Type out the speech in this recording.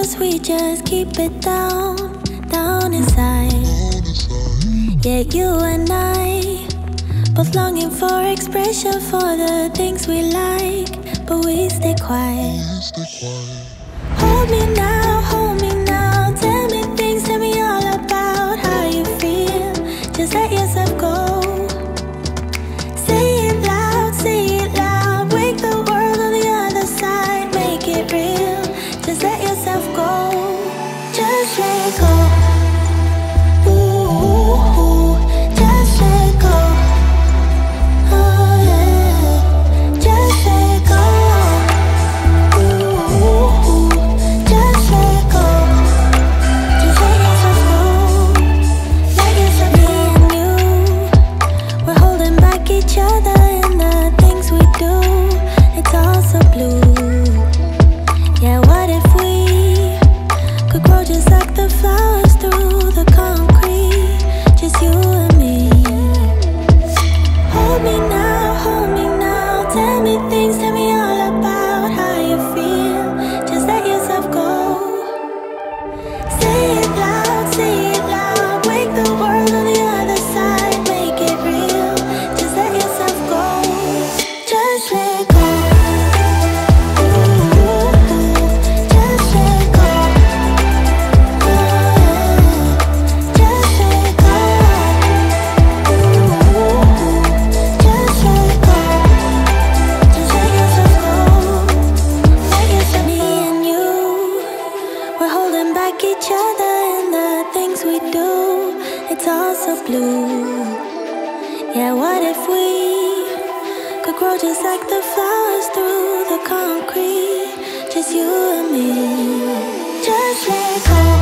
course we just keep it down, down inside. Yeah, you and I, both longing for expression for the things we like, but we stay quiet. Hold me now, tell me things, tell me all about how you feel. Just let yourself go. Say it loud, wake the world on the other side, make it real. Just let yourself go, just let go. Ooh, just let go. Oh yeah, just let go. Ooh, just let go. Just let yourself go. Let yourself be. Me and you, we're holding back each other in the things we do. It's all so blue. Yeah, what if we could grow just like the flowers through the concrete, just you and me. Hold me now, tell me things, tell me all about how you feel. Just let yourself go. Say it loud, wake the world on the other side, make it real. Just let yourself go, just let go. Each other and the things we do, it's all so blue. Yeah, what if we could grow just like the flowers through the concrete, just you and me. Just let go.